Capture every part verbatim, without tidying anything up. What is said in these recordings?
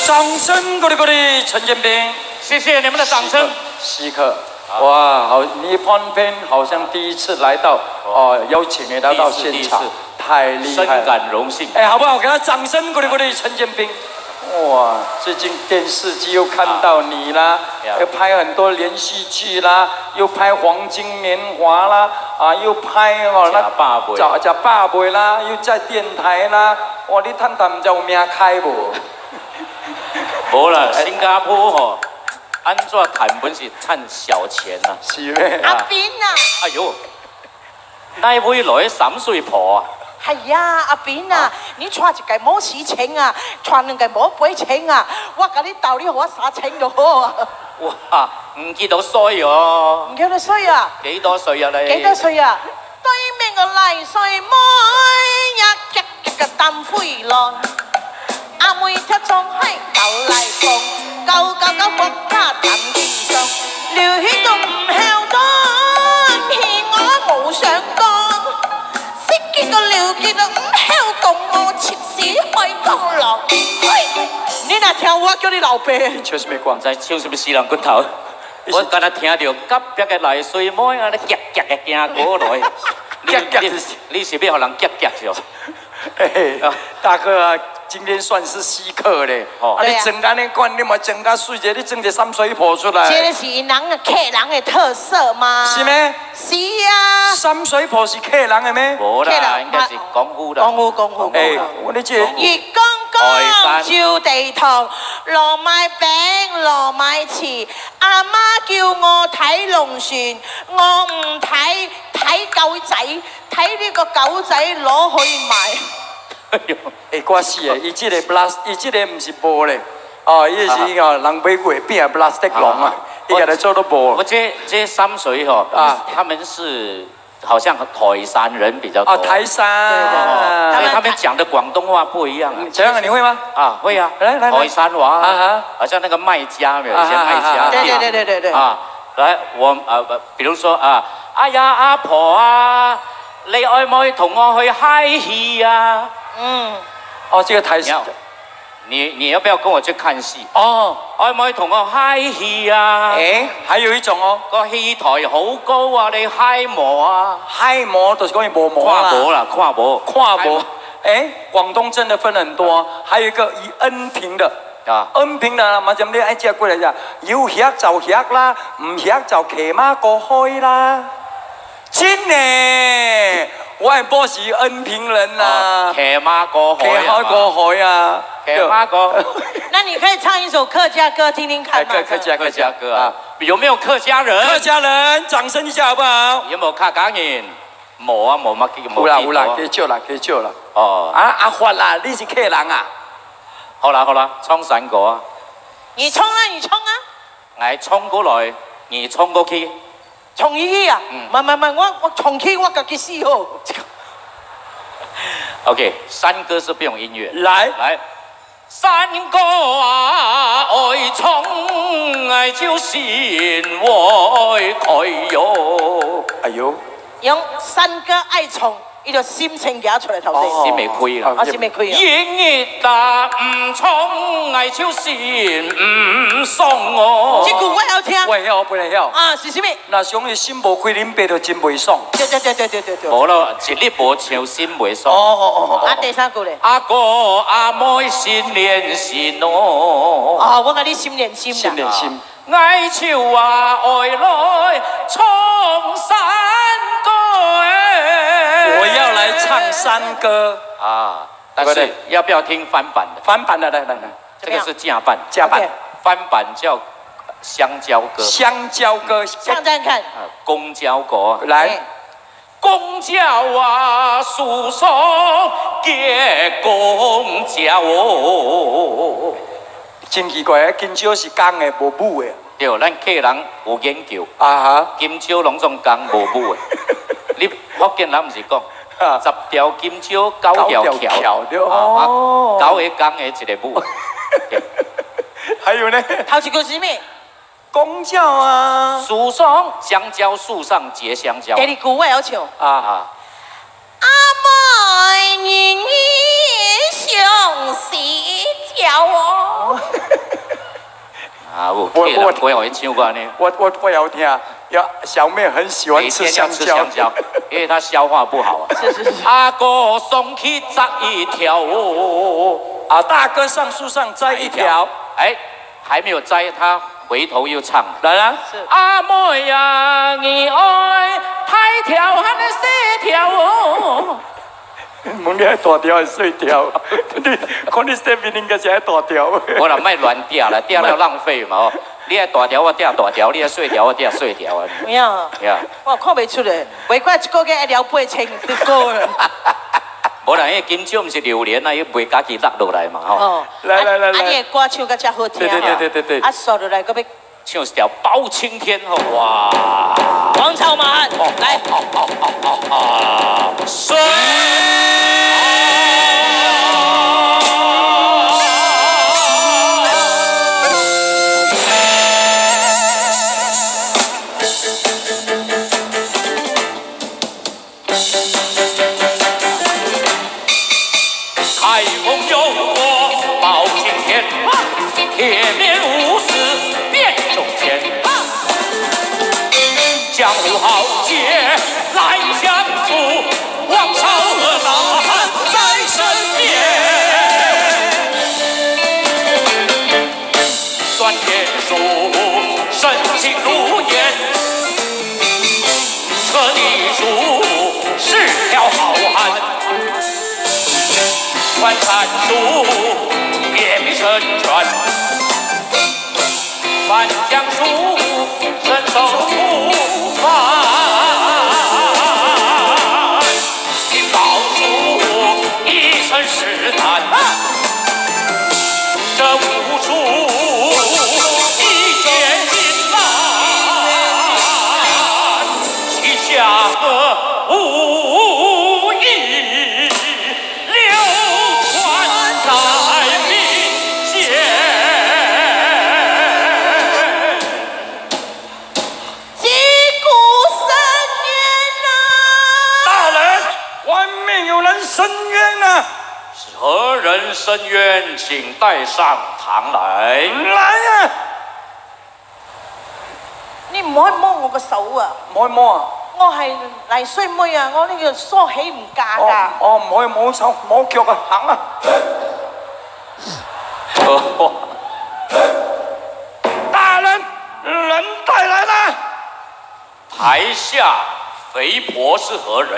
掌声鼓励鼓励陈建斌， 谢谢你们的掌声。 稀客，哇，好，你旁边好像第一次来到哦，邀请你来到现场，太厉害了， 深感荣幸。 哎，好不好？给他掌声鼓励鼓励陈建斌。哇，最近电视机又看到你啦，又拍很多连续剧啦，又拍《黄金年华》啦，啊，又拍哦那假假爸爸啦，又在电台啦，哇，你探探唔知有命开无？ 无啦，新加坡吼，安怎谈本是赚小钱啊？ 是咩？ 阿扁啊！ 哎呦，那位來三歲婆啊！ 係啊，阿扁啊，你帶一個冇事情啊，帶兩個冇杯情啊，我甲你鬥你我三千就好啊！ 哇，唔見到衰哦！ 唔叫你衰啊？ 幾多歲啊你？ 幾多歲啊？對面個泥水妹一隻隻個擔灰浪，阿妹踢撞喺舊泥縫，舊舊舊國家談天上，流血都唔孝當，騙我冇上當。結個了結啊，唔曉共我切屎開江浪。你若聽我叫你老爸， 你唱什麼歌？ 在唱什麼四郎骨頭？我今日聽到隔壁嘅泥水妹啊，你夾夾嘅行過來，夾夾，你是要讓人夾夾是哦？ 大哥啊，今天算是稀客咧。哦，啊，你整安尼款，你嘛整甲水者，你整隻三水婆出來。 這是人嘅客人嘅特色嘛？ 是咩？ 是啊。 三水婆是客人嘅咩？ 冇啦，應該是廣府啦。 廣府廣府。 誒，我哋這月光光照地堂，糯米餅糯米糍。阿媽叫我睇龍船，我唔睇，睇狗仔，睇呢個狗仔攞去賣。 誒，怪死誒！伊即個 plus， 伊即個唔是布咧，哦，伊是哦人買過變 plastic 龍啊，伊個嚟做到布。 我這這三水吼，啊，他們是好像台山人比較多。 哦，台山， 所以他們講的廣東話不一樣。 這樣你會嗎？ 啊，會啊。 來來來， 台山話啊，好像那個賣家有些賣家。 對對對對對對。 啊，來我呃，比如說啊，哎呀阿婆啊，你愛唔愛同我去嗨戲啊？嗯， 哦，這個台戲， 你你要不要跟我去看戲？ 哦， 可唔可以同我嗨戲啊？ 誒，還有一種哦， 個戲台好高啊，你嗨模啊？ 嗨模就是講你模模跨模啦，跨模， 跨模。誒，廣東真的分很多，還有一個以恩平的。啊，恩平的嘛，就你愛食過嚟啫，要食就食啦，唔食就騎馬過海啦。真呢，我係波是恩平人呐， 騎馬過海， 騎馬過海啊， 騎馬過。 那你可以唱一首客家歌聽聽看嗎？ 客家客家歌啊， 有沒有客家人？ 客家人，掌聲一下好不好？ 有冇客家人？冇啊，冇乜幾冇。 有啦有啦，幾少啦幾少啦。 哦， 啊阿發啦，你是客人啊？ 好啦好啦，唱三個啊。 你衝啊你衝啊！ 我衝過來，你衝過去。 衝去啊！唔係唔係唔係，我我衝去我自己死好。 OK， 山歌是不用音樂。 來來，山歌啊，愛衝愛就心愛開喲。 哎呦， 用山歌愛衝，伊就心情夾出來頭先。 心未開啊！ 我心未開啊！ 熱但唔衝愛就心唔鬆哦。 這句我要聽。 我會曉，我不能曉。 啊，是什麼？ 那想伊心無開，啉白就真袂爽。 對對對對對對對。 冇咯，一日無唱心袂爽。 哦哦哦。 啊，第三句咧。 阿哥阿妹心連心哦。 哦，我講你心連心啦。 心連心。 愛笑啊，愛來唱山歌誒。 我要來唱山歌啊！但是要不要聽翻版的？ 翻版的，來來來， 這個是假版， 假版， 翻版叫香蕉歌。 香蕉歌， 唱唱看。 公交歌， 來。 公交啊，輸送嘅公交哦。 真奇怪，金蕉是公的，無母的。 對，咱客人有研究。 啊哈。 金蕉攏總公無母的。你福建人唔是講？十條金蕉九條橋，哦，九個公的一個母。 還有呢？ 頭一句是咩？ 公交啊， 樹上香蕉樹上結香蕉。 第二句我也要唱。 啊啊！ 阿妹年年相思條哦。 啊，我我我我唱過呢。 我我我有聽，有小妹很喜歡吃香蕉，香蕉因為她消化不好啊。 是是是。 阿哥送去摘一條哦， 啊，大哥上樹上摘一條， 哎，還沒有摘，他回頭又唱， 來啦。 阿妹呀，你愛太條還是細條哦？ 問你係大條還是細條？你看你身邊應該是係大條。 我啦，莫亂掉啦，掉了浪費嘛哦。你係大條，我掉大條；你係細條，我掉細條啊。 有影？ 呀， 我看袂出來，袂怪一個月一條八千就夠了。 無啦，因為金蕉唔是榴蓮啊，伊袂家己落落來嘛吼。 哦， 來來來來， 啊你的歌唱甲遮好聽。 對對對對對對。 啊，刷落來個要唱一條包青天吼，哇！ 王朝馬來。 水。台风有我包青天，铁面无私辨忠奸，江湖豪杰来相助，王朝恶大汉在身边。算天数，深情如烟，车地主是条好汉。传参数，别名神传，翻江术，身手不凡。听宝术，一身是胆，这武术一剑尽烂，旗下歌武艺。 申冤啊！ 是何人申冤？請帶上堂來。 來啊！ 你唔可以摸我個手啊！ 唔可以摸啊！ 我係黎衰妹啊！我呢個梳起唔嫁㗎。 哦，唔可以摸手摸腳啊！行啊！大人，人帶來了。 台下肥婆是何人？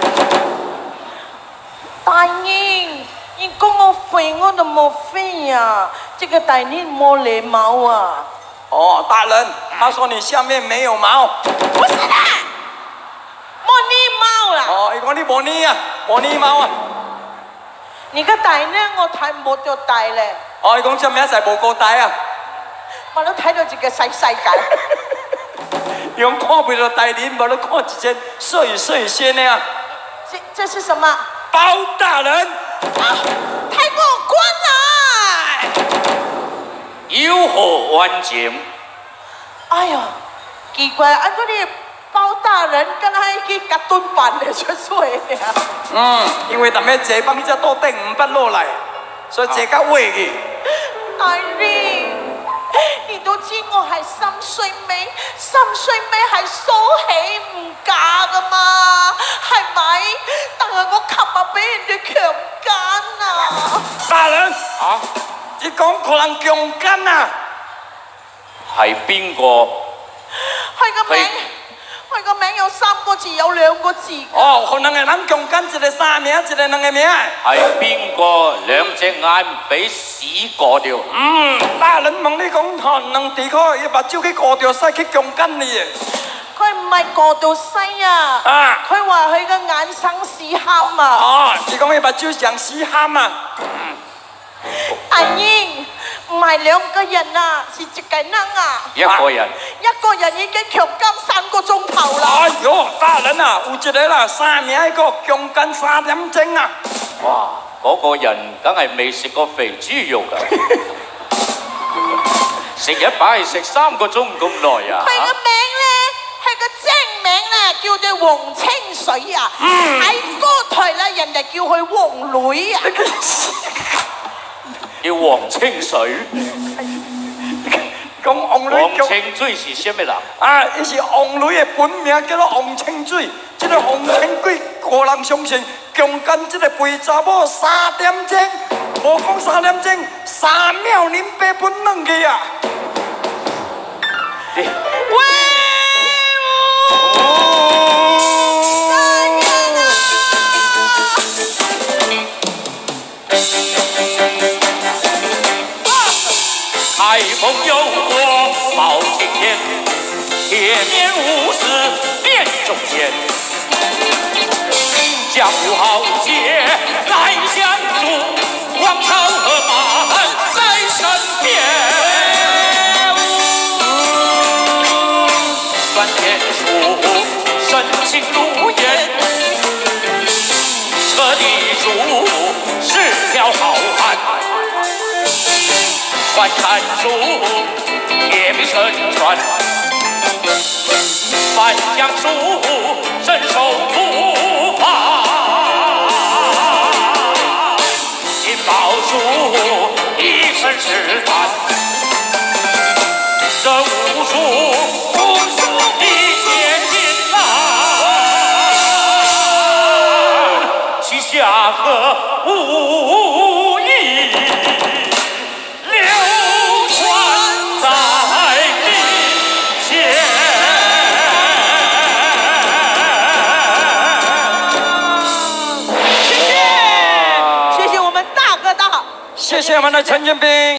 大人，你講我肥我都冇肥呀，這個大人冇禮貌啊！ 哦，大人，他說你下面沒有毛。 不是啦，冇禮貌啦。 哦，你講你冇呢啊，冇呢毛啊。 你個大呢，我睇冇咗大咧。 哦，你講做咩一齊冇個大啊？ 我都睇到一個細世界。 你講看不到大人，我都看一隻碎碎仙的啊。 這這是什麼？ 包大人， 啊，太過關啦！ 有何冤情？ 哎呀，奇怪，按照你包大人，跟他去格頓辦嚟出水啊！ 嗯，因為特咩這幫只多頂唔不落嚟，所以這個位嘅。 大人，你都知我係心碎妹，心碎妹係梳起唔嫁噶嘛，係咪？但係我琴日俾人哋強姦啊！ 大人啊，你講可能強姦啊？ 係邊個？ 佢個名，佢個名有三個字，有兩個字。 哦，可能係諗強姦一個三名，一個兩個名。 係邊個？兩隻眼俾屎過掉。 嗯，大人問你講可能地區要把招去過掉西去強姦你。 佢唔係過到西啊！ 啊！ 佢話佢個眼生屎喊啊！ 哦，你講要把招上屎喊啊！ 阿英，唔係兩個人啊，是一個人啊！ 一個人。 一個人已經強姦三個鐘頭啦！ 哎呦，大人啊，有一個啦，三名一個強姦三點鐘啊！ 哇，嗰、那個人梗係未食過肥豬肉㗎，食一擺食三個鐘咁耐啊！ 佢個名咧，佢個真名咧叫做黃清水啊！喺歌台咧，人哋叫佢黃女啊！ 叫王清水。 讲王雷王清水是什么人？ 啊，伊是王雷的本名叫做王清水。这个王清水，个人相信强奸这个肥查某三点钟，无讲三点钟，三秒啉八分两个啊！ 威武！ 开封有我包青天，铁面无私辨忠奸，江湖豪杰来相助，王朝和马汉在身边。转天书，深情如烟，彻地主是条好汉。观看书，铁笔神传，翻江书，身手不凡。金宝书，一身是胆，这武术，武术一剑尽烂，旗下和武艺。 谢谢我们的陈建斌。